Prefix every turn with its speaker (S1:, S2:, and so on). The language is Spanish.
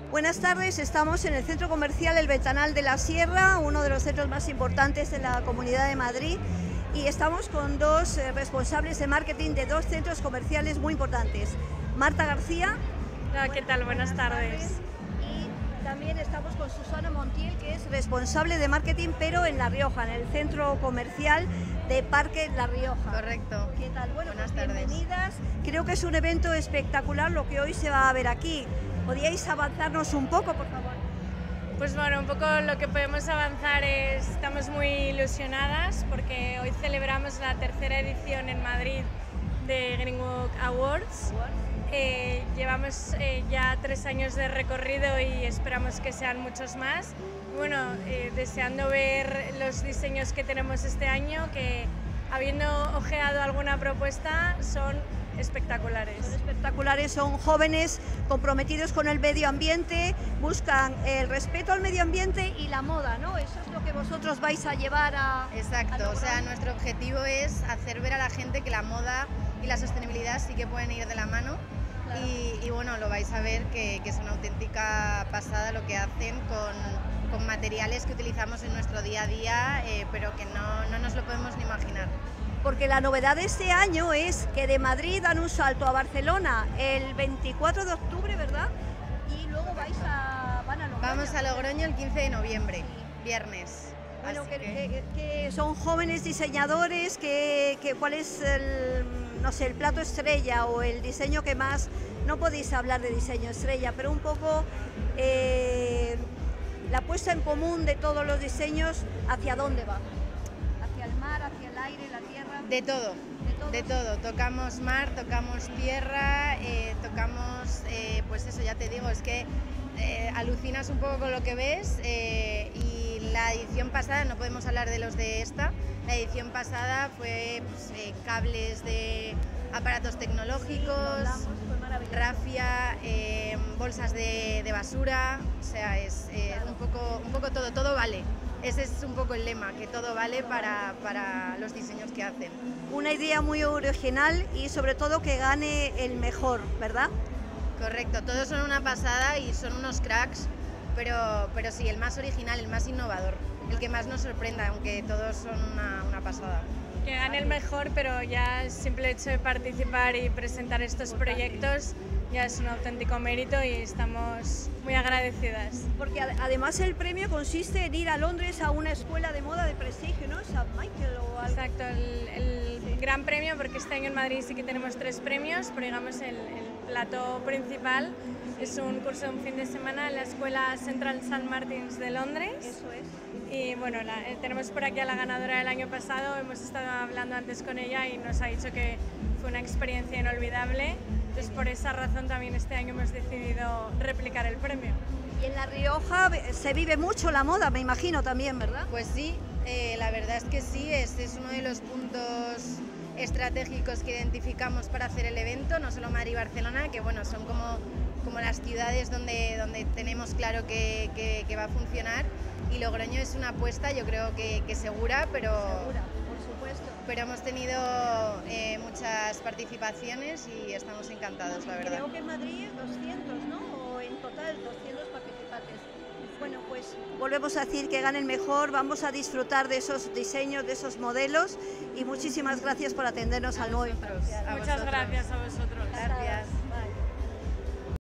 S1: Buenas tardes, estamos en el centro comercial El Ventanal de la Sierra, uno de los centros más importantes de la Comunidad de Madrid, y estamos con dos responsables de marketing de dos centros comerciales muy importantes. Marta García.
S2: Hola, ¿qué tal? Buenas tardes.
S1: Y también estamos con Susana Montiel, que es responsable de marketing, pero en La Rioja, en el centro comercial de Parque La Rioja.
S3: Correcto.
S1: ¿Qué tal? Bueno,
S3: buenas
S1: pues
S3: tardes.
S1: Bienvenidas. Creo que es un evento espectacular lo que hoy se va a ver aquí. ¿Podríais avanzarnos un poco, por favor?
S2: Pues bueno, un poco lo que podemos avanzar es, estamos muy ilusionadas porque hoy celebramos la tercera edición en Madrid de Green Walk Awards. Llevamos ya 3 años de recorrido y esperamos que sean muchos más. Bueno, deseando ver los diseños que tenemos este año, que habiendo ojeado alguna propuesta son espectaculares.
S1: Son espectaculares, son jóvenes comprometidos con el medio ambiente, buscan el respeto al medio ambiente y la moda, ¿no? Eso es lo que vosotros vais a llevar a...
S3: Exacto, o sea, nuestro objetivo es hacer ver a la gente que la moda y la sostenibilidad sí que pueden ir de la mano. Claro. Y bueno, lo vais a ver que es una auténtica pasada lo que hacen con materiales que utilizamos en nuestro día a día, pero que no nos lo podemos ni imaginar.
S1: Porque la novedad de este año es que de Madrid dan un salto a Barcelona el 24 de octubre, ¿verdad? Y luego van a Logroño.
S3: Vamos a Logroño el 15 de noviembre, viernes.
S1: Bueno, que son jóvenes diseñadores, ¿cuál es no sé, el plato estrella o el diseño que más... No podéis hablar de diseño estrella, pero un poco la puesta en común de todos los diseños, ¿hacia dónde va? ¿Hacia el mar, hacia el aire, la tierra?
S3: De todo. De todo, tocamos mar, tocamos tierra, tocamos, pues eso, ya te digo, es que alucinas un poco con lo que ves y la edición pasada, no podemos hablar de los de esta, la edición pasada fue pues, cables de aparatos tecnológicos, rafia, bolsas de basura, o sea, es un poco todo vale. Ese es un poco el lema, que todo vale para los diseños que hacen.
S1: Una idea muy original y sobre todo que gane el mejor, ¿verdad?
S3: Correcto, todos son una pasada y son unos cracks, pero sí, el más original, el más innovador, el que más nos sorprenda, aunque todos son una pasada.
S2: Que gane el mejor, pero ya el simple hecho de participar y presentar estos proyectos ya es un auténtico mérito y estamos muy agradecidas.
S1: Porque además el premio consiste en ir a Londres a una escuela de moda de prestigio, ¿no? St. Michael o algo.
S2: Exacto, el gran premio, porque este año en Madrid sí que tenemos 3 premios, pero digamos el plato principal es un curso de un fin de semana en la escuela Central St. Martins de Londres.
S1: Eso es.
S2: Y bueno, tenemos por aquí a la ganadora del año pasado, hemos estado hablando antes con ella y nos ha dicho que fue una experiencia inolvidable. Entonces, por esa razón también este año hemos decidido replicar el premio.
S1: Y en La Rioja se vive mucho la moda, me imagino también, ¿verdad?
S3: Pues sí, la verdad es que sí, este es uno de los puntos estratégicos que identificamos para hacer el evento, no solo Madrid y Barcelona, que bueno, son como las ciudades donde tenemos claro que va a funcionar, y Logroño es una apuesta, yo creo que segura, pero...
S1: Segura, por supuesto.
S3: Pero hemos tenido muchas participaciones y estamos encantados, la verdad.
S1: Creo que en Madrid 200, ¿no? O en total 200 participantes. Bueno, pues volvemos a decir que gane el mejor, vamos a disfrutar de esos diseños, de esos modelos y muchísimas gracias por atendernos al nuevo.
S2: Muchas gracias a vosotros.
S3: Gracias.